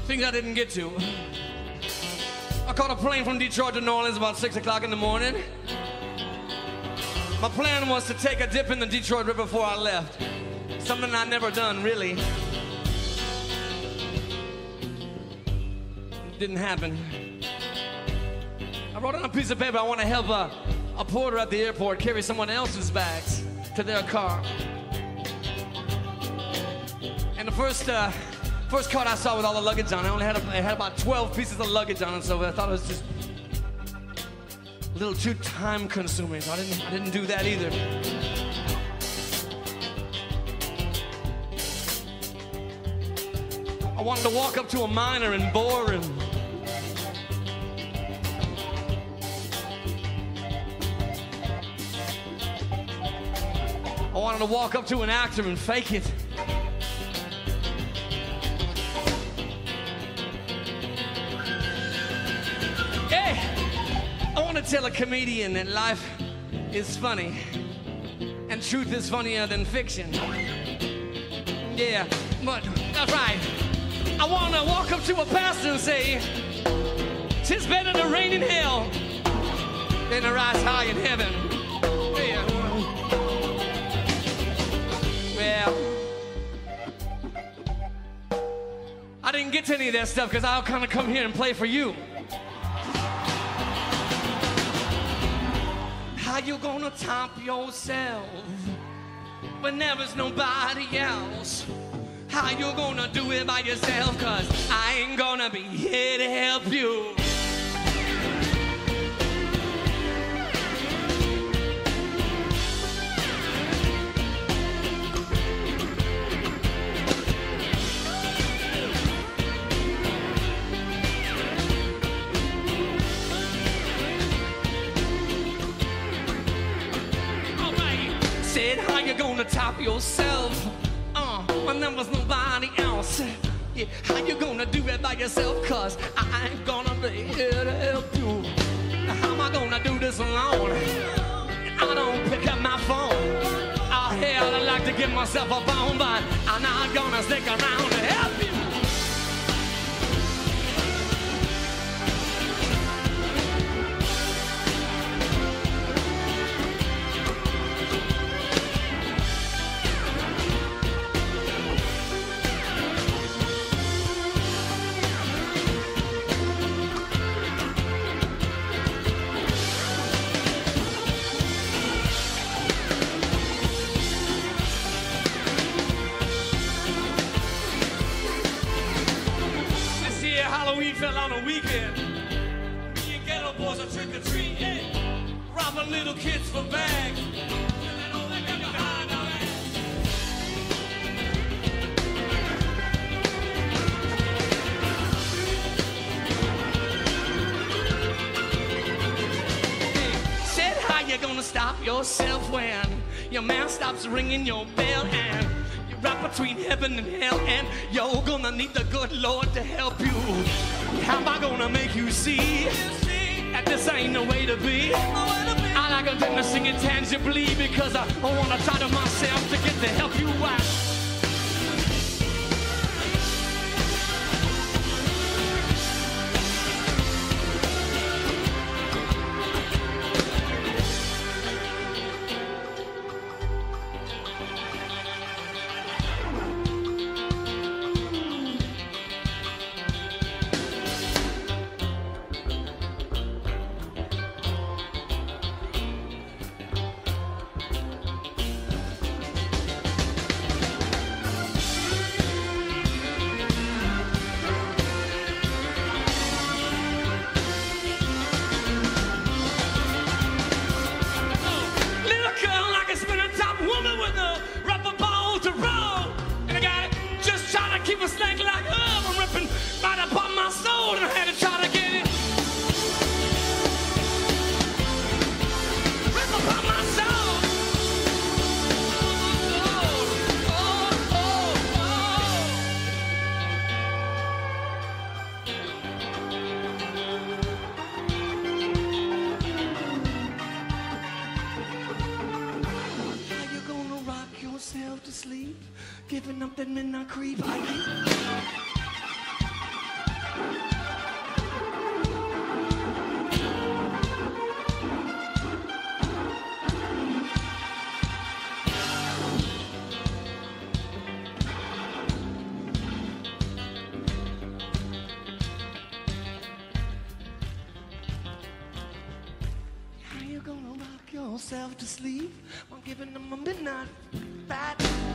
Things I didn't get to. I caught a plane from Detroit to New Orleans about 6 o'clock in the morning. My plan was to take a dip in the Detroit River before I left. Something I'd never done, really. Didn't happen. I wrote on a piece of paper I want to help a porter at the airport carry someone else's bags to their car. And the first cart I saw with all the luggage on it, it had about 12 pieces of luggage on it, so I thought it was just a little too time consuming, so I didn't do that either. I wanted to walk up to a miner and bore him. I wanted to walk up to an actor and fake it. I want to tell a comedian that life is funny and truth is funnier than fiction. Yeah, but that's right. I want to walk up to a pastor and say, "'Tis better to reign in hell than to rise high in heaven." Yeah. Well, I didn't get to any of that stuff because I'll kind of come here and play for you. How you gonna top yourself when there is nobody else? How you gonna do it by yourself? 'Cause I ain't gonna be here to help you. How you gonna top yourself when there was nobody else? Yeah, how you gonna do it by yourself? 'Cause I ain't gonna be here to help you. How am I gonna do this alone? I don't pick up my phone. Oh hell, I'd like to give myself a bone, but I'm not gonna stick around to help you. Halloween fell on a weekend. Me and ghetto boys are trick-or-treating, robbing little kids for bags. Said how you gonna stop yourself when your man stops ringing your bell and right between heaven and hell, and you're gonna need the good Lord to help you. How am I gonna make you see that this ain't the way to be? I like them to sing it tangibly because I wanna try to myself to get the help you out. Keep a snake like herb, I'm ripping right up on my soul, and I had to try to get it. Rip up on my soul. Oh, oh, How you gonna rock yourself to sleep? Giving up that midnight creep. How you gonna rock yourself to sleep while giving them a midnight bat?